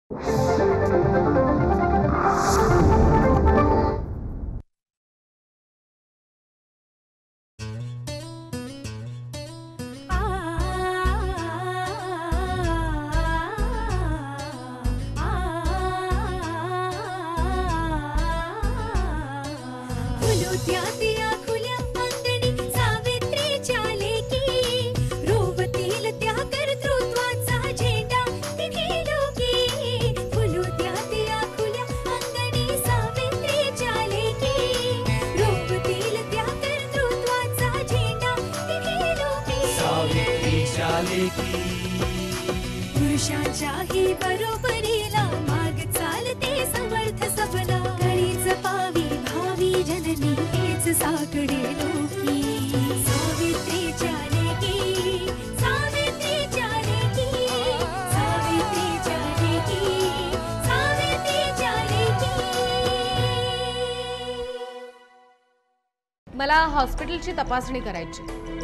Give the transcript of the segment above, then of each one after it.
पुरुषाच्याही बरोबरीला माग चालते समर्थ सबला कळीच पावी भावी जननी हेच साकडे लोकी सावित्रीच्या लेकी सावित्रीच्या लेकी सावित्रीच्या लेकी सावित्रीच्या लेकी। मला हॉस्पिटलची तपासणी करायची।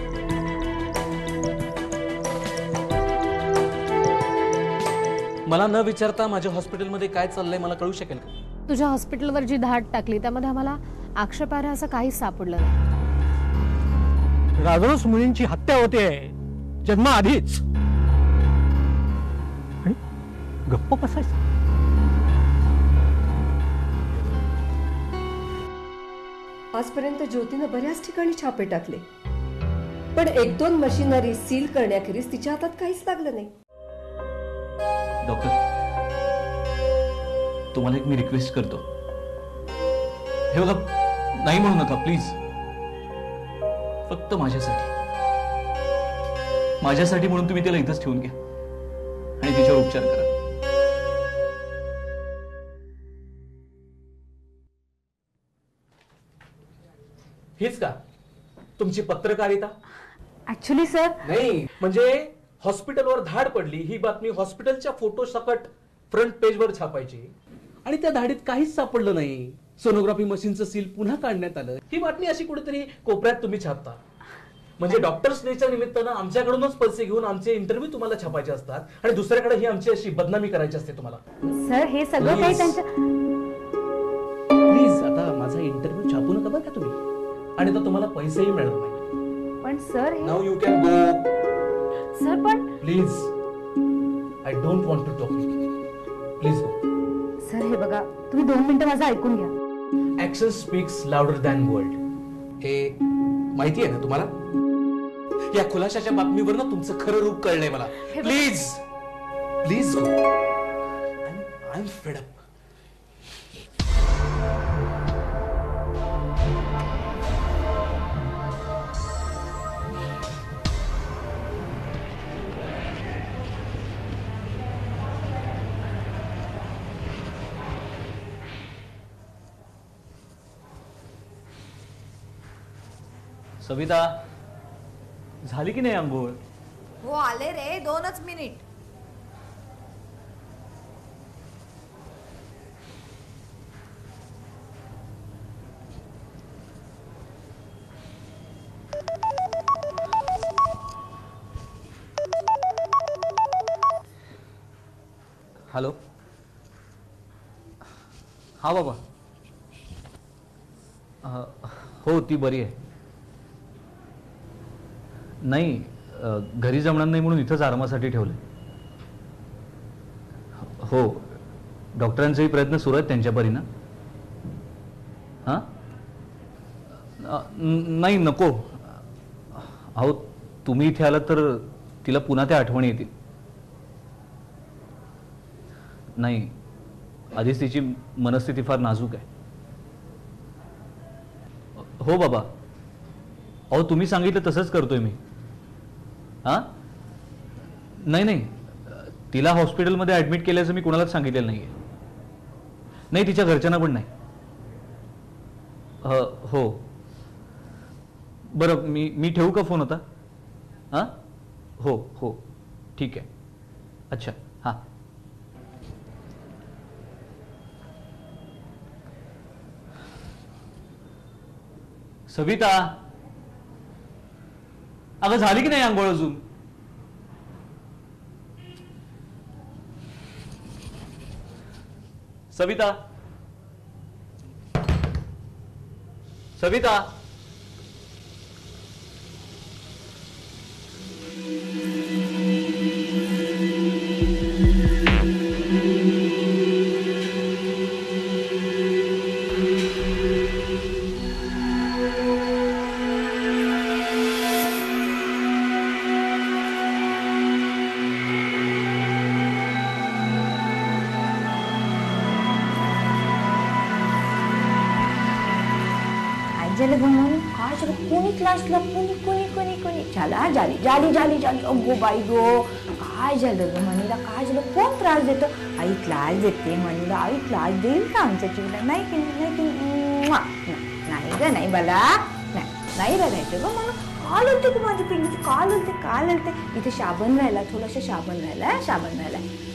मला न विचारता माझ्या हॉस्पिटलमध्ये काय चाललंय मला कळू शकेल का? तुझ्या हॉस्पिटलवर जी धाड टाकली त्यामध्ये आम्हाला आक्षेपार्ह असं काहीच सापडलं नाही। राजहंस मुलींची हत्या होते जन्माआधीच आणि गप्प बसायचं। आजपर्यंत ज्योतीनं बऱ्याच ठिकाणी छापे टाकले, पण एक दोन मशिनरी सील करण्याखेरीज तिच्या हातात काहीच लागलं नाही। डॉक्टर, तुम्हाला एक मी रिक्वेस्ट करतो, हे बघा नाही म्हणू नका प्लीज, फक्त माझ्यासाठी म्हणून तुम्ही त्याला इथंच ठेवून घ्या आणि तिच्यावर उपचार करा। हेच का तुमची पत्रकारिता? ऍक्च्युली सर नाही, म्हणजे हॉस्पिटलवर धाड पडली ही बातमी हॉस्पिटलच्या फोटो सकट फ्रंट पेजवर छापायची आणि त्या धाडीत काहीच सापडलं नाही, सोनोग्राफी मशीनचं सील पुन्हा काढण्यात आलं, ही बातमी अशी कुठेतरी कोपऱ्यात तुम्ही छापता। म्हणजे डॉक्टर्स डेच्या निमित्तानं आमच्याकडूनच पैसे घेऊन आमचे इंटरव्ह्यू तुम्हाला छापायचे असतात आणि दुसऱ्याकडे ही आमची अशी बदनामी करायची असते तुम्हाला। सर हे सगळं काही त्यांच्या प्लीज आता माझा इंटरव्ह्यू छापू नका बरं का तुम्ही, आणि आता तुम्हाला पैसेही मिळणार नाही। पण sir now you can go sir. पण please, I don't want to talk, please go. Sir हे बघा, तुम्ही 2 मिनिटं माझं ऐकून घ्या। Action speaks louder than word, हे माहिती आहे ना तुम्हाला? या खुलाशाच्या बातमीवर ना तुमचं खरं रूप कळलंय मला। Please please go, I am fed up. Savita, झाली की नाही अंघोळ? हो आले रे, 2च मिनिट। हॅलो, हा बाबा, हो ती बरी आहे। नाही, घरी जमणार नाही म्हणून इथंच आरामासाठी ठेवले। हो, डॉक्टरांचेही प्रयत्न सुरू आहेत त्यांच्या परीनं। हां, नाही नको, अहो तुम्ही इथे आलात तर तिला पुन्हा त्या आठवणी येतील। नाही, आधीच तिची मनस्थिती फार नाजूक आहे। हो बाबा, अहो तुम्ही सांगितलं तसंच करतोय मी। हां, नाही नाही, तिला हॉस्पिटलमध्ये ॲडमिट केल्याचं मी कोणालाच सांगितलेलं नाही आहे। नाही, तिच्या घरच्यांना पण नाही। हो बरं, मी ठेवू का फोन आता? हां, हो हो ठीक आहे। अच्छा, हां। सविता, अगं झाली की नाही अंघोळ अजून? सविता, सविता. कोणी क्लासला कोणी कोणी कोणी कोणी चला जाली जाली जाली जाली अगो बाई गो काय झालं ग मनीला काय झालं कोण त्रास देतो आई क्लास देते मनीला आई क्लास देईल का आमच्या जीवला नाही की नाही ग नाही बाला नाही रडायचं ग म्हणून काल होते की माझी पिल्लू काल होते इथे साबण राहिला थोडासा साबण राहिला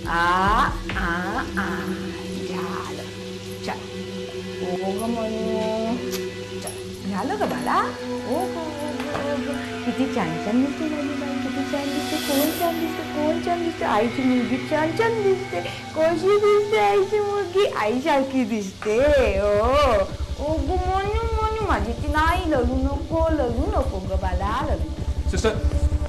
झालं चल ओ ग म्हणू झालं का बाला ओ किती छान छान दिसते माझी बाई किती छान दिसते कोण छान दिसते आईची मुलगी छान दिसते कशी दिसते आईची मुलगी आईसारखी दिसते ओ गो म्हणू माझी ती नाही लढू नको ग बाला लढू सिस्टर,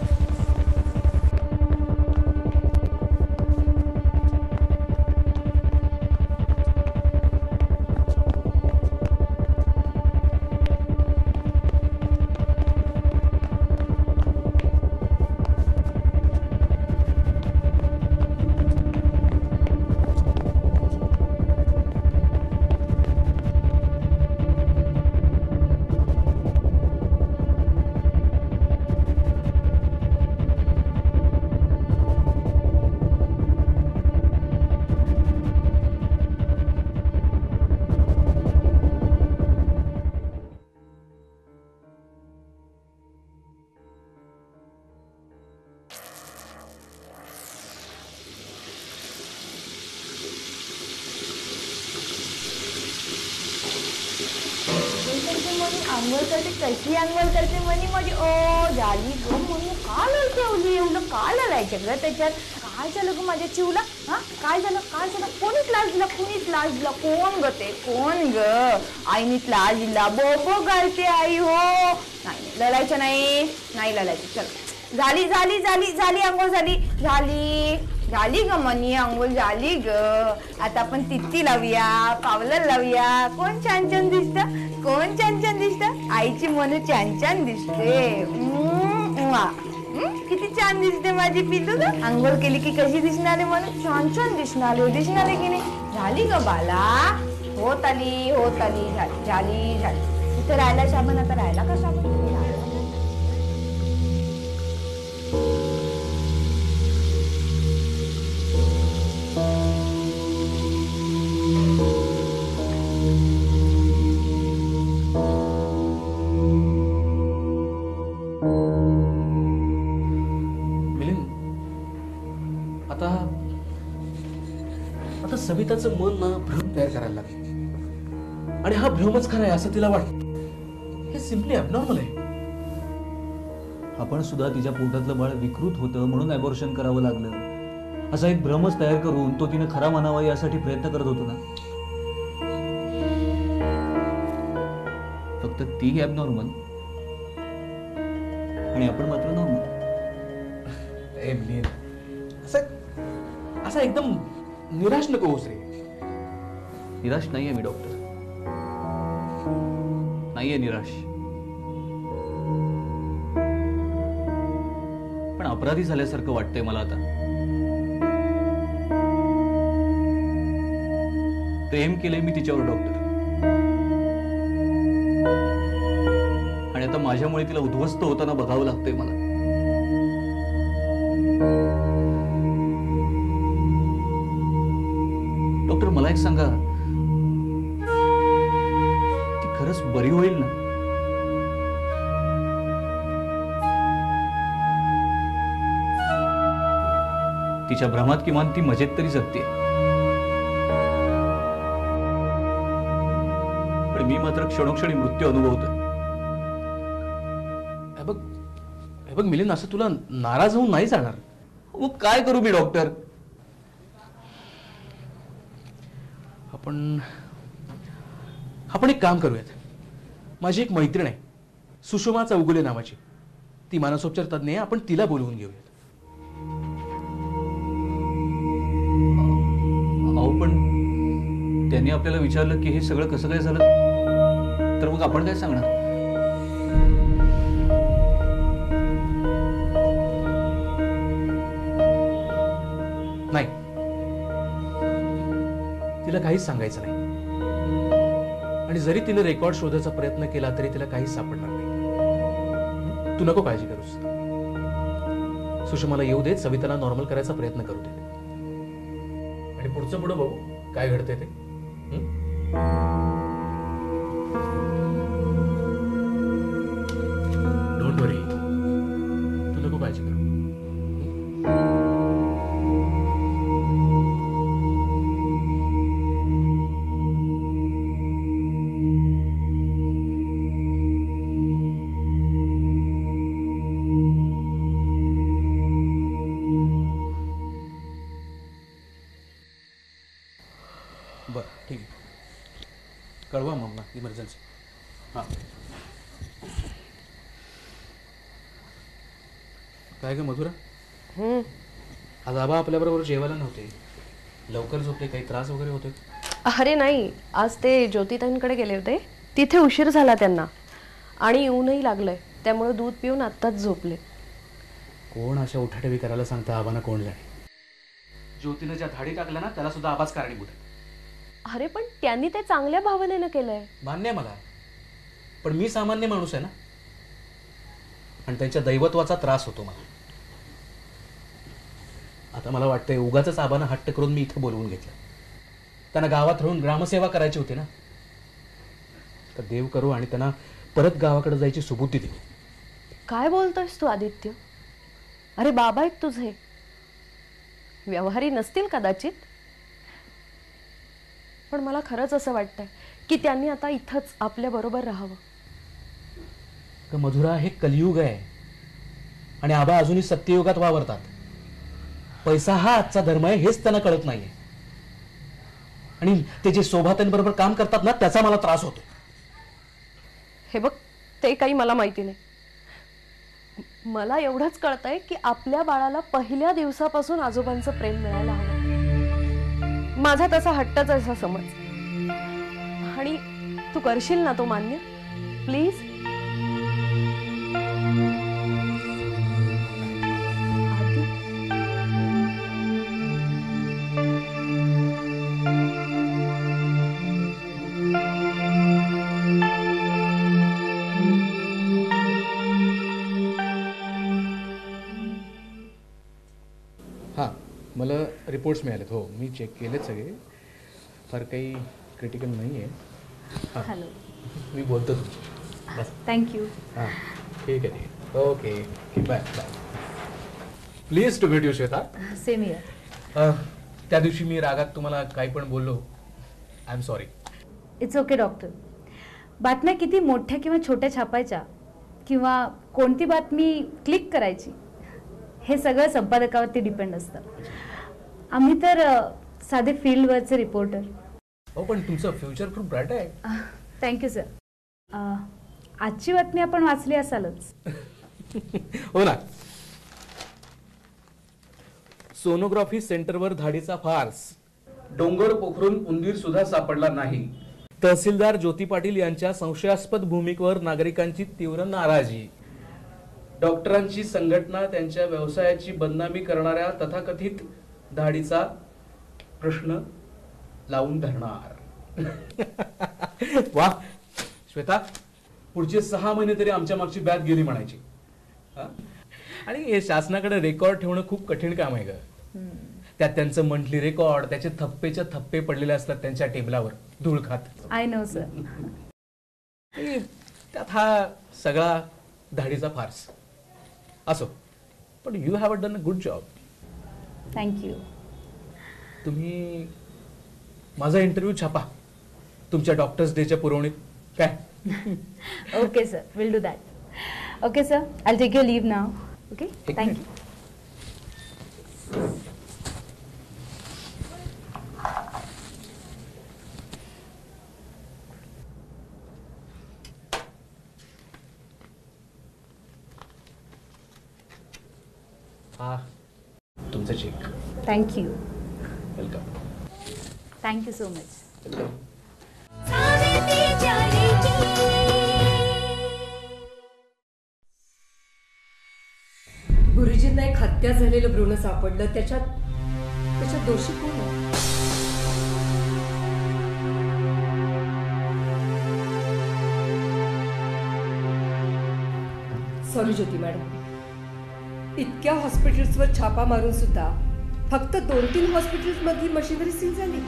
अंघोळ करते कशी अंघोळ करते म्हणे माझी ओ झाली ग म्हणून काल ठेवली एवढं काल लायचं ग त्याच्यात काय झालं ग माझ्या चिवला हा काय झालं कोणी क्लास दिला कोण ग ते कोण ग आईने क्लास दिला बोबो घालते आई हो नाही लढायचं नाही लढायचं चल झाली अंघोळ झाली ग मनी अंघोळ झाली ग आता आपण तित्ती लावूया पावलं लावूया कोण छान दिसत आईची मनू छान दिसते किती छान दिसते माझी पिल्लू ग अंघोळ केली की कशी दिसणारे म्हणून छान दिसणारे की नाही झाली ग बाला होत आली झाली इथे राहायला साबण आता राहायला का साबण आता सविताचं मन ना भ्रम तयार करायला लागलं आणि हा भ्रमच खरा आहे असं तिला वाटतं. हे सिम्पली ॲबनॉर्मल आहे. आपण सुद्धा तिच्या पोटातलं बाळ विकृत होतं म्हणून ॲबॉर्शन करावं लागलं असा एक भ्रमच तयार करून तो तिने खरा मानावा यासाठी प्रयत्न करत होतो ना. फक्त ती ॲबनॉर्मल आणि आपण मात्र नॉर्मल. असं एकदम निराश नको होस रे. निराश नाहीये मी डॉक्टर, नाहीये निराश, पण अपराधी झाल्यासारखं वाटतंय मला आता. प्रेम केलंय मी तिच्यावर डॉक्टर आणि आता माझ्यामुळे तिला उद्ध्वस्त होताना बघावं लागतंय मला. डॉक्टर मला एक सांगा, ती खरंच बरी होईल ना? तिच्या भ्रमात किमान ती मजेत तरी जगते, पण मी मात्र क्षणोक्षणी मृत्यू अनुभवतो. हे बघ मिलिंद, असं तुला नाराज होऊन नाही जाणार. मग काय करू मी डॉक्टर? आपण एक काम करूयात. माझी एक मैत्रीण आहे सुषमा चौगुले नावाची, ती मानसोपचार तज्ञ आहे. आपण तिला बोलवून घेऊयात. अहो पण त्यांनी आपल्याला विचारलं की हे सगळं कसं काय झालं, तर मग आपण काय सांगणार? नाही, तिला काहीच सांगायचं नाही. आणि जरी तिने रेकॉर्ड शोधायचा प्रयत्न केला तरी तिला काहीच सापडणार नाही. तू नको काळजी करूस. सुषमाला येऊ देत, सविताला नॉर्मल करायचा प्रयत्न करू दे, आणि पुढचं पुढं बघू काय घडतंय ते. डोंट वरी, तू नको काळजी करू. बरं, ठीक आहे. कळवा मग ना इमर्जन्सी. हां, काय ग मधुरा, आज आबा आपल्याबरोबर जेवायला नव्हते, लवकर झोपले, काही त्रास वगैरे होते? अरे नाही, आज ते ज्योतिताईंकडे गेले होते, तिथे उशीर झाला त्यांना आणि ऊनही लागलंय, त्यामुळे दूध पिऊन आत्ताच झोपले. कोण अशा उठाठेवी करायला सांगता आबांना? कोण जाणे. ज्योतीनं ज्या धाडी टाकल्या ना त्याला सुद्धा आबाच कारणीभूत आहे. अरे पण त्यांनी ते चांगल्या भावनेनं केलंय. मान्य आहे मला, पण मी सामान्य माणूस आहे ना, आणि त्यांच्या दैवत्वाचा त्रास होतो मला. आता मला वाटतंय उगाच आबांना हट्ट करून मी इथं बोलवून घेतलं. त्यांना गावात राहून ग्रामसेवा करायची होती ना, तर देव करू आणि त्यांना परत गावाकडे जायची सुबुद्धी दिली. काय बोलतोयस तू आदित्य? अरे बाबा आहेत तुझे, व्यवहारी नसतील कदाचित, पण मला खरंच असं वाटतंय की त्यांनी आता इथंच आपल्या बरोबर राहावं. मधुरा, हे कलियुग आहे आणि आबा अजूनही सत्ययुगात वावरतात. पैसा हा आजचा धर्म आहे हेच त्यांना कळत नाहीये, आणि ते जे सोभात्यांबरोबर काम करतात ना त्याचा मला त्रास होतो. हे बघ, ते काही मला माहिती नाही. मला एवढंच कळतंय की आपल्या बाळाला पहिल्या दिवसापासून आजोबांचं प्रेम मिळायला हवं. माझा तसा हट्टच असा समज, आणि तू करशील ना तो मान्य, प्लीज? हां, मला रिपोर्ट्स मिळालेत. हो, मी चेक केलेत सगळे, फार काही क्रिटिकल नाही आहे. हॅलो, मी बोलतो तुमची. बस, थँक्यू. हां, ठीक आहे, ठीक आहे. Okay, bye bye. Please to meet you Shweta. Same year. त्या दिवशी मी रागात तुम्हाला काही पण बोललो, I am sorry. It's okay doctor. बातम्या किती मोठ्या किंवा छोट्या छापायच्या किंवा कोणती बातमी क्लिक करायची हे सगळं संपादकावरती डिपेंड असतं. आम्ही तर साधे फील्डवरचे रिपोर्टर. हो, पण तुमचं फ्युचर खूप ब्राईट आहे. Thank you sir. आजची बातमी आपण वाचली असालच. हो ना. सोनोग्राफी सेंटरवर धाडीचा फार्स, डोंगर पोखरून उंदीर सुद्धा सापडला नाही. तहसीलदार ज्योती पाटील यांच्या संशयास्पद भूमिकेवर नागरिकांची तीव्र नाराजी. डॉक्टरांची संघटना त्यांच्या व्यवसायाची बदनामी करणाऱ्या तथाकथित धाडीचा प्रश्न लावून धरणार. वा श्वेता, पुढचे 6 महिने तरी आमच्या मागची बॅग गेली म्हणायची. आणि हे शासनाकडे रेकॉर्ड ठेवणं खूप कठीण काम आहे ग. त्यात त्यांचं मंथली रेकॉर्ड, त्याचे थप्पेच्या थप्पे पडलेले असतात त्यांच्या टेबलावर धूळ खात. I know sir. त्यात हा सगळा धाडीचा फार्स असो, पण you have done a good job. Thank you. तुम्ही माझा इंटरव्ह्यू छापा तुमच्या डॉक्टर्स डेच्या पुरवणीत, काय? Okay sir, will do that. Okay sir, I take your leave now. Okay, thank you. हा तुमचा cheque. Thank you. Welcome. Thank you so much. Welcome. गुरुजींना एक हत्या झालेलं भ्रूण सापडलं, त्याच्यात दोषी कोण आहे? सॉरी ज्योती मॅडम, इतक्या हॉस्पिटल्सवर छापा मारून सुद्धा फक्त 2-3 हॉस्पिटल्स मधली मशिनरी सील झाली.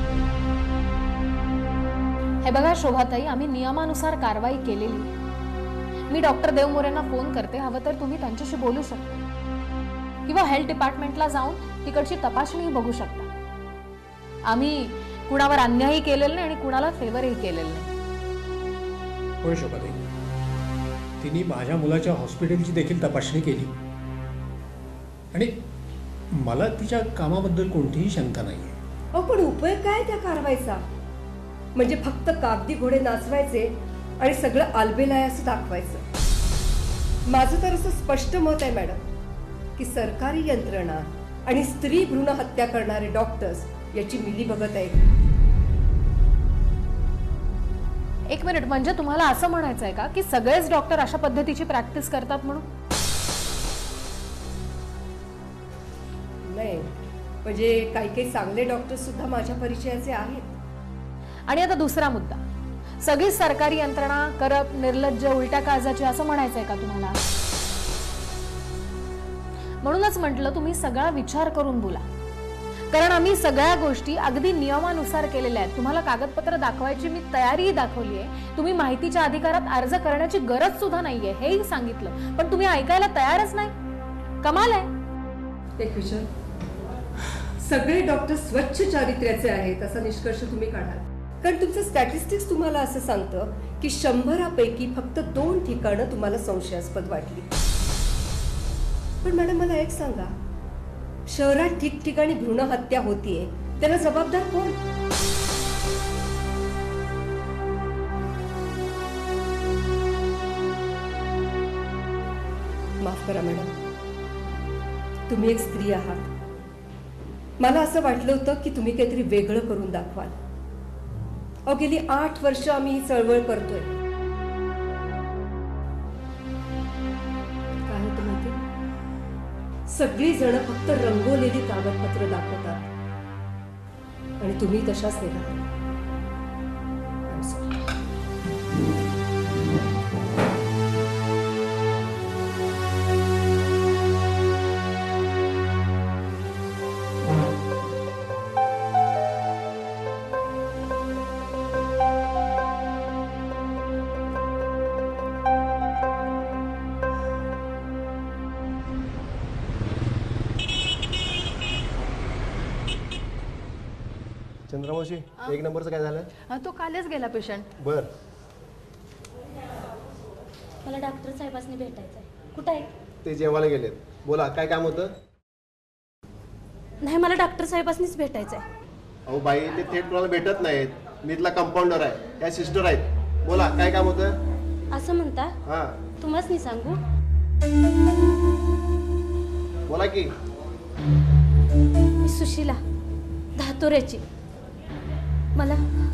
हे बघा शोभाताई, आम्ही नियमानुसार कारवाई केलेली. मी डॉक्टर देवमोरेंना फोन करते, हवं तर तुम्ही त्यांच्याशी बोलू शकता किंवा हेल्थ डिपार्टमेंटला जाऊन तिकडची तपासणी बघू शकता. आम्ही कुणावर अन्यायही केलेला नाही आणि कुणाला फेवरही केलेलं नाही. होय शोभाताई, तिने माझ्या मुलाच्या हॉस्पिटलची देखील तपासणी केली आणि मला तिच्या कामाबद्दल कोणतीही शंका नाही आहे. अहो पण उपयोग काय त्या कारवाईचा? म्हणजे फक्त कागदी घोडे नाचवायचे आणि सगळं आलबेलाय असं दाखवायचं. माझं तर असं स्पष्ट मत आहे मॅडम की सरकारी यंत्रणा आणि स्त्री भ्रूण हत्या करणारे डॉक्टर्स याची मिलीभगत आहे. एक मिनिट, म्हणजे तुम्हाला असं म्हणायचं आहे का की सगळेच डॉक्टर अशा पद्धतीची प्रॅक्टिस करतात म्हणून? नाही, म्हणजे काही चांगले डॉक्टर सुद्धा माझ्या परिचयाचे आहेत. आणि आता दुसरा मुद्दा, सगळी सरकारी यंत्रणा करप्ट, निर्लज्ज, उलट्या काळजाची असं म्हणायचंय का तुम्हाला? म्हणूनच म्हटलं तुम्ही सगळा विचार करून बोला, कारण आम्ही सगळ्या गोष्टी अगदी नियमानुसार केलेल्या आहेत. तुम्हाला कागदपत्र दाखवायची मी तयारीही दाखवली आहे. तुम्ही माहितीच्या अधिकारात अर्ज करण्याची गरज सुद्धा नाहीये हेही सांगितलं, पण तुम्ही ऐकायला तयारच नाही. कमाल आहे. एक विचार, सगळे डॉक्टर स्वच्छ चारित्र्याचे आहेत असा निष्कर्ष तुम्ही काढाल, कारण तुमचं स्टॅटिस्टिक्स तुम्हाला असं सांगतं की 100पैकी फक्त 2 ठिकाणं तुम्हाला संशयास्पद वाटली. पण मॅडम मला एक सांगा, शहरात ठिकठिकाणी भ्रूण हत्या होतीये, त्याला जबाबदार कोण? माफ करा मॅडम, तुम्ही एक स्त्री आहात. मला असं वाटलं होतं की तुम्ही काहीतरी वेगळं करून दाखवाल. अहो गेली 8 वर्ष आम्ही ही चळवळ करतोय. काय होतं माहिती, सगळी जण फक्त रंगवलेली कागदपत्र दाखवतात आणि तुम्ही तशाच निघाला. चंद्रमावशी, 1 नंबरचं काय झालं? तो कालच गेला पेशंट. बर, मला डॉक्टर साहेबांनी भेटायचंय. कुठं आहे ते? जेवायला गेलेत. बोला, काय काम होतं? नाही, मला डॉक्टर साहेबांनीच भेटायचंय. अहो बाई, ते थेट कोणाला भेटत नाहीत. मी इथला कंपाऊंडर आहे, या सिस्टर आहेत. बोला, काय काम होतं? असं म्हणता? हा, तुम्हाच नाही सांगू. बोला की. मी सुशीला धातोऱ्याची. मला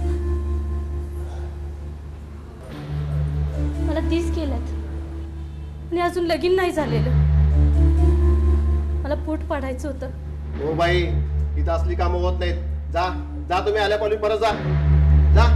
30 केल्यात आणि अजून लगीन नाही झालेलं. मला पोट पाडायचं होतं. हो बाई, इथं असली कामं होत नाहीत. जा जा, तुम्ही आल्या पावली परत जा. जा.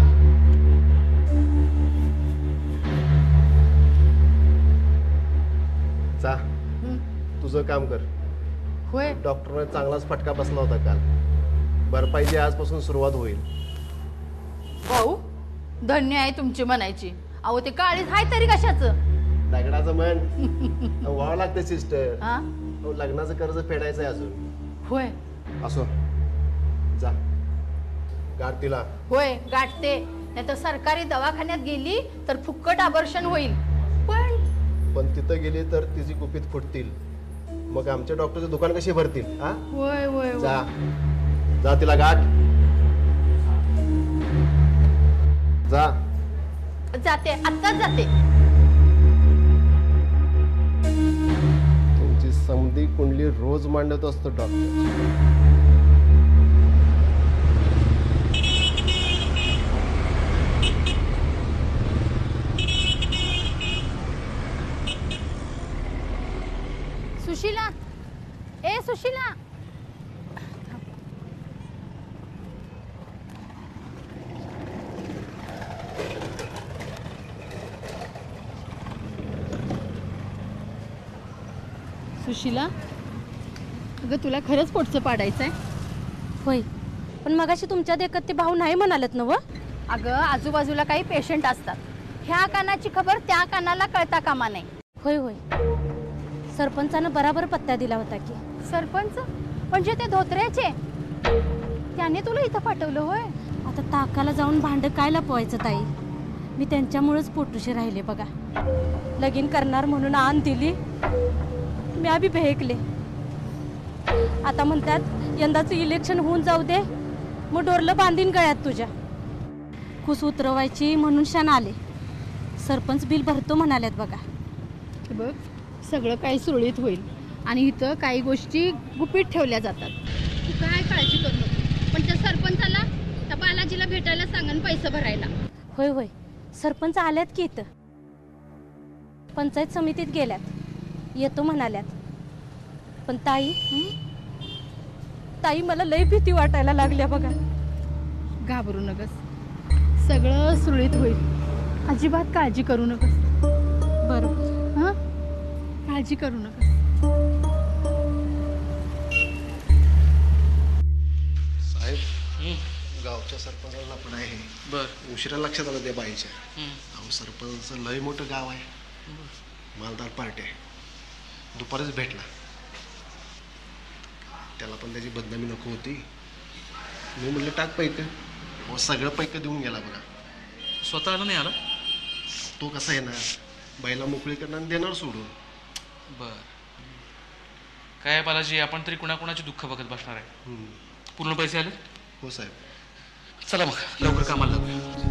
जा, तुझं काम कर. होय, डॉक्टरने चांगलाच फटका बसला होता काल. भरपाईची आजपासून सुरुवात होईल. भाऊ, धन्य आहे तुमची म्हणायची. अहो ते काळीच हाय तरी कशाचं? दगडाचं मन व्हावं लागतं सिस्टर. हा, लग्नाचं कर्ज फेडायचंय अजून. होय. असो, जा गाठ तिला. होय, गाठते. नाही तर सरकारी दवाखान्यात गेली तर फुक्कट आवर्षण होईल. पण तिथं गेली तर तिची गुपित फुटतील. मग आमच्या डॉक्टरचं दुकान कशी भरतील? हा, होय होय. जा जा, तिला गाठ. जा. जाते, आत्ताच जाते. तुमची समधी कुंडली रोज मांडत असतो डॉक्टर. सुशीला, ए सुशीला, सुशीला, अगं तुला खरंच पोटचं पाडायचंय? होय, पण मगाशी तुमच्या देखत ते भाऊ नाही म्हणालत ना व? अगं आजूबाजूला काही पेशंट असतात, ह्या कानाची खबर त्या कानाला कळता कामा नाही. होय होय, सरपंचानं बराबर पत्ता दिला होता की. सरपंच म्हणजे ते धोत्र्याचे? त्याने तुला इथं पाठवलं होय? आता ताकाला जाऊन भांड काय लपवायचं ताई, मी त्यांच्यामुळेच पोटुशी राहिले बघा. लगीन करणार म्हणून आण दिली, मी आधी भेकले. आता म्हणतात यंदाचं इलेक्शन होऊन जाऊ दे, मग डोरलं बांधीन गळ्यात तुझ्या. खुस उतरवायची म्हणून क्षण आले. सरपंच बिल भरतो म्हणाल्यात बघा. बघ, सगळं काही सुरळीत होईल आणि इथं काही गोष्टी गुपित ठेवल्या जातात. तू काय काळजी करू नको, पण त्या सरपंचाला त्या बालाजीला भेटायला सांगन पैसे भरायला. होय होय, सरपंच आल्यात की इथं, पंचायत समितीत गेल्यात, येतो म्हणाल्यात. पण ताई, ताई मला लय भीती वाटायला लागल्या बघा. घाबरू नकस, सगळं सुरळीत होईल, अजिबात काळजी करू नकस. बरं, हां, काळजी करू नकस. साहेब, गावच्या सरपंचाला पण आहे. बर, उशिरा लक्षात आलं त्या बाईच्या. अहो, सरपंच लय मोठं गाव आहे, मालदार पार्टी आहे. दुपारीच भेटला, त्याला पण त्याची बदनामी नको होती. मी म्हणलं टाक पैक, हो सगळं पैक देऊन गेला बघा. स्वतःला नाही आला तो कसा येणार, बाईला मोकळी करणार देणार सोडून. बर, काय बालाजी, आपण तरी कुणाकुणाचे दुःख बघत बसणार आहे. पूर्ण पैसे आले? हो साहेब. चला मग लवकर कामाला लागूया.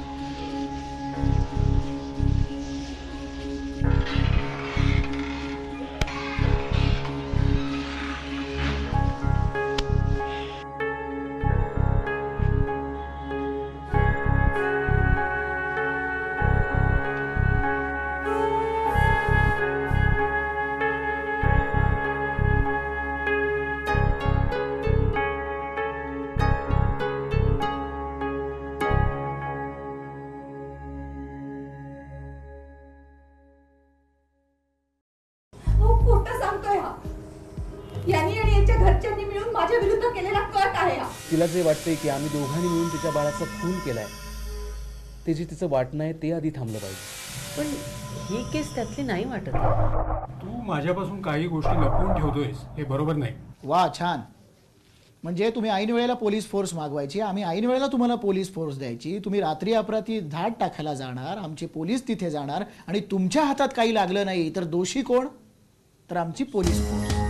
तिला जे वाटतंय की आम्ही दोघांनी मिळून तिच्या बाळाचा खून केलाय, ते जे तिचं वाटणं आहे ते आधी थांबलं पाहिजे. पण ही केस त्यातली नाही वाटत. तू माझ्यापासून काही गोष्टी लपवून ठेवतोयस, हे बरोबर नाही. वा, छान. म्हणजे तुम्ही ऐन वेळेला पोलीस फोर्स मागवायची, आम्ही ऐन वेळेला तुम्हाला पोलीस फोर्स द्यायची, तुम्ही रात्री अपरात्री धाड टाकायला जाणार, आमचे पोलीस तिथे जाणार आणि तुमच्या हातात काही लागलं नाही तर दोषी कोण? तर आमची पोलीस फोर्स.